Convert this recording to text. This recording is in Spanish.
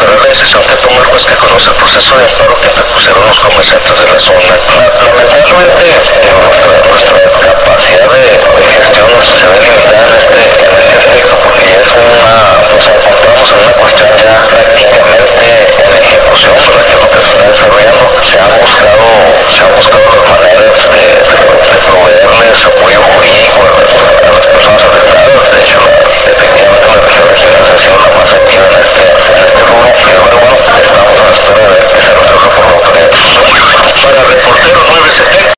esperar la decisión que tome el juez que conoce el proceso de amparo que interpusieron los comerciantes de la zona. Lamentablemente, nuestra capacidad de gestión no es